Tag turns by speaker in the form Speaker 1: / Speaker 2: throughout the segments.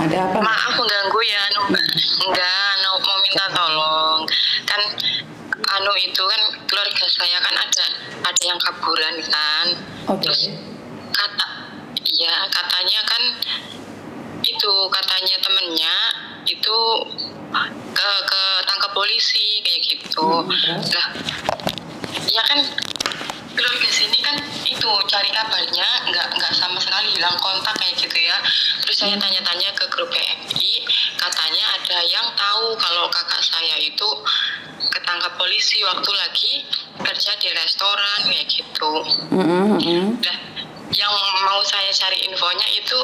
Speaker 1: Ada apa?
Speaker 2: Maaf mengganggu ya, enggak, mau minta tolong. Kan itu kan keluarga saya kan ada yang kaburan kan. Terus katanya kan katanya temennya itu ke tangkap polisi kayak gitu. Lah, ya kan keluarga sini kan itu cari kabarnya nggak sama sekali, hilang kontak kayak gitu ya. Terus saya tanya-tanya ke grup PMI, katanya ada yang tahu kalau kakak saya itu ketangkap polisi waktu lagi kerja di restoran kayak gitu. Nah, yang mau saya cari infonya itu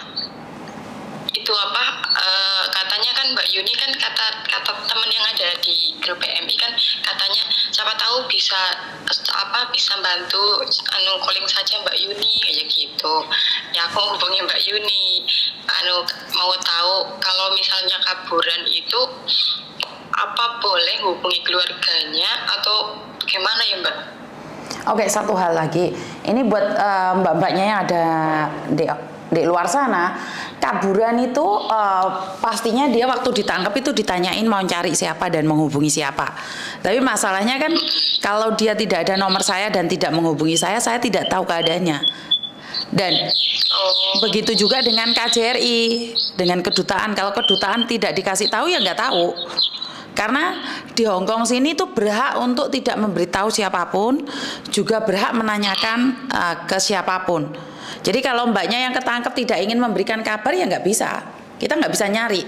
Speaker 2: katanya kan Mbak Yuni kan kata teman yang ada di grup PMI kan katanya siapa tahu bisa bantu calling saja Mbak Yuni kayak gitu. Ya aku hubungi Mbak Yuni mau tahu kalau misalnya kaburan itu apa boleh hubungi keluarganya atau gimana ya Mbak?
Speaker 1: Oke, satu hal lagi. Ini buat mbak-mbaknya yang ada di luar sana, kaburan itu pastinya dia waktu ditangkap itu ditanyain mau cari siapa dan menghubungi siapa. Tapi masalahnya kan kalau dia tidak ada nomor saya dan tidak menghubungi saya tidak tahu keadaannya. Dan begitu juga dengan KJRI, dengan kedutaan. Kalau kedutaan tidak dikasih tahu ya nggak tahu. Karena di Hongkong sini tuh berhak untuk tidak memberitahu siapapun, juga berhak menanyakan ke siapapun. Jadi kalau mbaknya yang ketangkep tidak ingin memberikan kabar ya nggak bisa, kita nggak bisa nyari.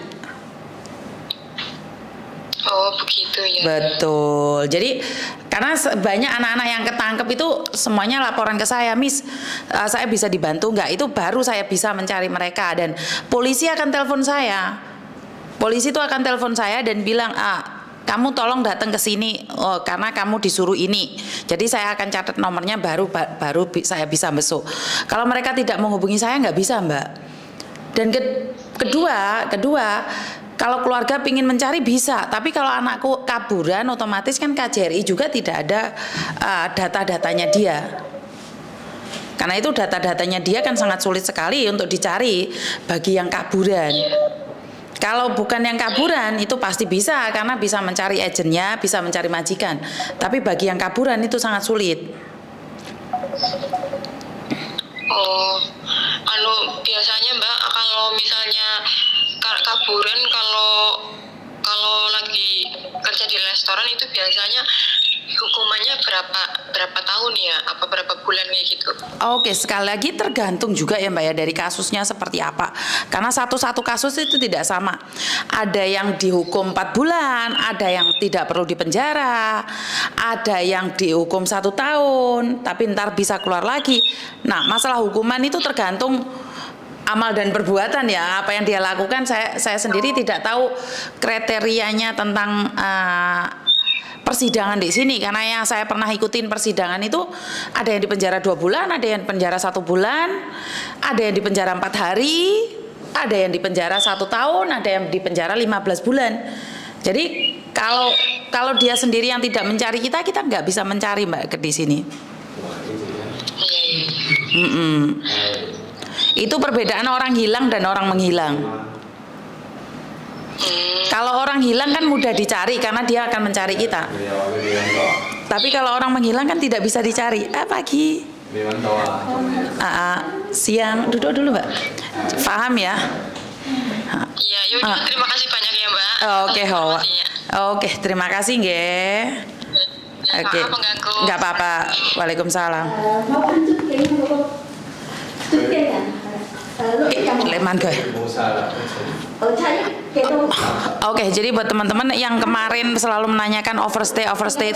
Speaker 2: Oh begitu ya.
Speaker 1: Betul. Jadi karena banyak anak-anak yang ketangkep itu semuanya laporan ke saya, Miss, saya bisa dibantu nggak? Itu baru saya bisa mencari mereka dan polisi akan telepon saya. Polisi itu akan telepon saya dan bilang, kamu tolong datang ke sini, karena kamu disuruh ini. Jadi saya akan catat nomornya baru saya bisa besok. Kalau mereka tidak menghubungi saya nggak bisa Mbak. Dan kedua, kalau keluarga ingin mencari bisa, tapi kalau anakku kaburan otomatis kan KJRI juga tidak ada data-datanya dia. Karena itu data-datanya dia kan sangat sulit sekali untuk dicari bagi yang kaburan. Kalau bukan yang kaburan itu pasti bisa karena bisa mencari agennya, bisa mencari majikan. Tapi bagi yang kaburan itu sangat sulit.
Speaker 2: Biasanya Mbak kalau misalnya kaburan kalau lagi kerja di restoran itu biasanya hukumannya berapa tahun ya? Apa berapa bulan kayak gitu?
Speaker 1: Oke, sekali lagi tergantung juga ya Mbak ya dari kasusnya seperti apa. Karena satu-satu kasus itu tidak sama. Ada yang dihukum 4 bulan, ada yang tidak perlu dipenjara, ada yang dihukum 1 tahun, tapi ntar bisa keluar lagi. Nah, masalah hukuman itu tergantung amal dan perbuatan ya. Apa yang dia lakukan saya sendiri tidak tahu kriterianya tentang persidangan di sini, karena yang saya pernah ikutin persidangan itu ada yang dipenjara 2 bulan, ada yang penjara 1 bulan, ada yang dipenjara 4 hari, ada yang dipenjara 1 tahun, ada yang dipenjara 15 bulan. Jadi kalau dia sendiri yang tidak mencari kita nggak bisa mencari Mbak di sini. Itu perbedaan orang hilang dan orang menghilang. Kalau orang hilang kan mudah dicari karena dia akan mencari kita. Tapi kalau orang menghilang kan tidak bisa dicari. Pagi. Siang. Duduk dulu Mbak. Paham ya?
Speaker 2: Iya, yaudah, terima kasih banyak ya Mbak.
Speaker 1: Oke, Oke, terima kasih nggih. Oke. Enggak apa-apa. Waalaikumsalam. Leman gue. Oke, jadi buat teman-teman yang kemarin selalu menanyakan overstay.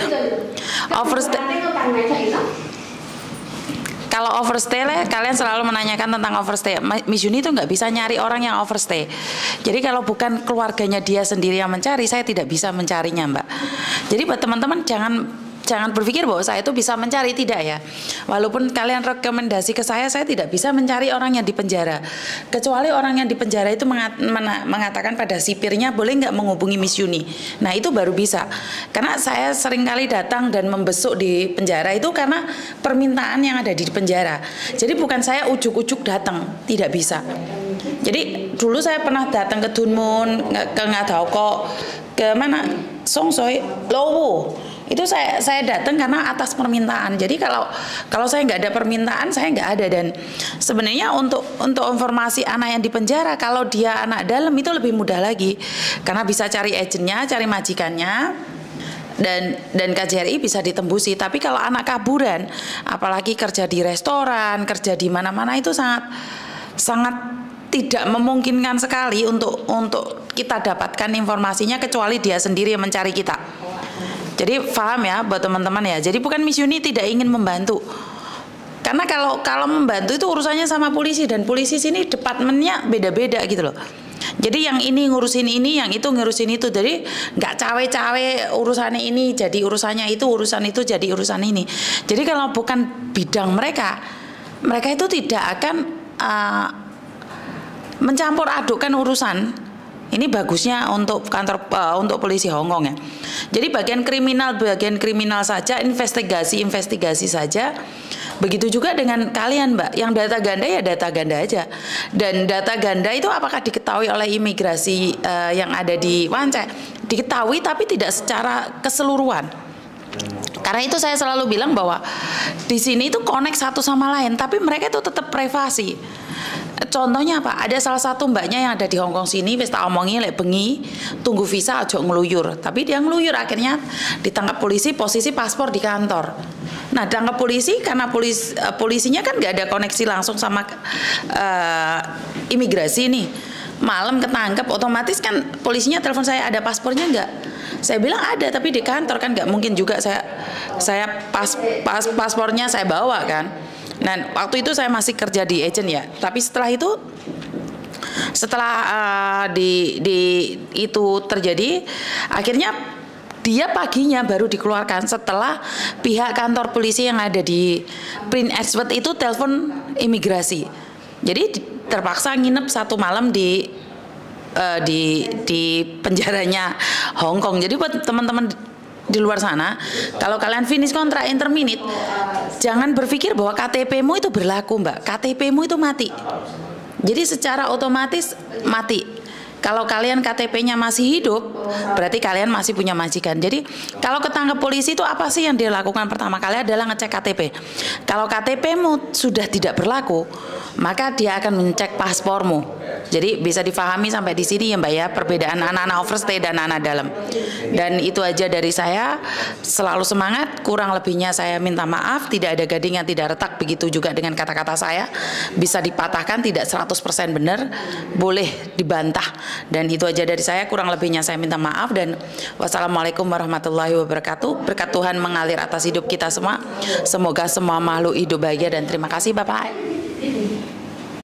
Speaker 1: Kalau overstay kalian selalu menanyakan tentang overstay. Miss Yuni itu nggak bisa nyari orang yang overstay. Jadi kalau bukan keluarganya dia sendiri yang mencari, saya tidak bisa mencarinya Mbak. Jadi buat teman-teman jangan berpikir bahwa saya itu bisa mencari, tidak ya. Walaupun kalian rekomendasi ke saya tidak bisa mencari orang yang di penjara. Kecuali orang yang di penjara itu mengatakan pada sipirnya boleh nggak menghubungi Miss Yuni. Nah itu baru bisa. Karena saya sering kali datang dan membesuk di penjara itu karena permintaan yang ada di penjara. Jadi bukan saya ujuk-ujuk datang, tidak bisa. Jadi dulu saya pernah datang ke Dunmun, ke Ngadaoko, ke mana Songsoy, Lowo. Itu saya datang karena atas permintaan. Jadi kalau saya nggak ada permintaan, saya nggak ada. Dan sebenarnya untuk informasi anak yang di penjara, kalau dia anak dalam itu lebih mudah lagi, karena bisa cari agennya, cari majikannya, dan KJRI bisa ditembusi. Tapi kalau anak kaburan, apalagi kerja di restoran, kerja di mana-mana, itu sangat tidak memungkinkan sekali untuk kita dapatkan informasinya, kecuali dia sendiri yang mencari kita. Jadi paham ya buat teman-teman ya. Jadi bukan Miss Yuni tidak ingin membantu. Karena kalau membantu itu urusannya sama polisi, dan polisi sini departemennya beda-beda gitu loh. Jadi yang ini ngurusin ini, yang itu ngurusin itu. Jadi nggak cawe-cawe urusannya ini jadi urusannya itu, urusan itu jadi urusan ini. Jadi kalau bukan bidang mereka itu tidak akan mencampur adukkan urusan. Ini bagusnya untuk kantor untuk polisi Hong Kong ya. Jadi bagian kriminal saja, investigasi saja. Begitu juga dengan kalian, Mbak. Yang data ganda ya data ganda aja. Dan data ganda itu apakah diketahui oleh imigrasi yang ada di Wancai? Diketahui tapi tidak secara keseluruhan. Karena itu saya selalu bilang bahwa di sini itu connect satu sama lain, tapi mereka itu tetap privasi. Contohnya apa? Ada salah satu mbaknya yang ada di Hong Kong sini, wis tak omongi lek bengi tunggu visa aja ngeluyur. Tapi dia ngeluyur, akhirnya ditangkap polisi, posisi paspor di kantor. Nah, ditangkap polisi karena polisinya kan nggak ada koneksi langsung sama imigrasi nih. Malam ketangkep, otomatis kan polisinya telepon saya, ada paspornya nggak? Saya bilang ada, tapi di kantor kan nggak mungkin juga saya paspornya saya bawa kan. Nah, waktu itu saya masih kerja di agent ya. Tapi setelah itu, itu terjadi, akhirnya dia paginya baru dikeluarkan setelah pihak kantor polisi yang ada di Prince Edward itu telepon imigrasi. Jadi terpaksa nginep 1 malam di penjaranya Hong Kong. Jadi buat teman-teman di luar sana, kalau kalian finish kontrak interminute, jangan berpikir bahwa KTP-mu itu berlaku, Mbak. KTP-mu itu mati. Jadi secara otomatis mati. Kalau kalian KTP-nya masih hidup, berarti kalian masih punya majikan. Jadi kalau ketangkep polisi itu apa sih yang dia lakukan pertama kali adalah ngecek KTP. Kalau KTP-mu sudah tidak berlaku, maka dia akan mengecek paspormu. Jadi bisa difahami sampai di sini ya Mbak ya, perbedaan anak-anak overstay dan anak dalam. Dan itu aja dari saya, selalu semangat, kurang lebihnya saya minta maaf, tidak ada gading yang tidak retak, begitu juga dengan kata-kata saya, bisa dipatahkan tidak 100% benar, boleh dibantah. Dan itu aja dari saya, kurang lebihnya saya minta maaf, dan wassalamualaikum warahmatullahi wabarakatuh. Berkat Tuhan mengalir atas hidup kita semua, semoga semua makhluk hidup bahagia, dan terima kasih Bapak.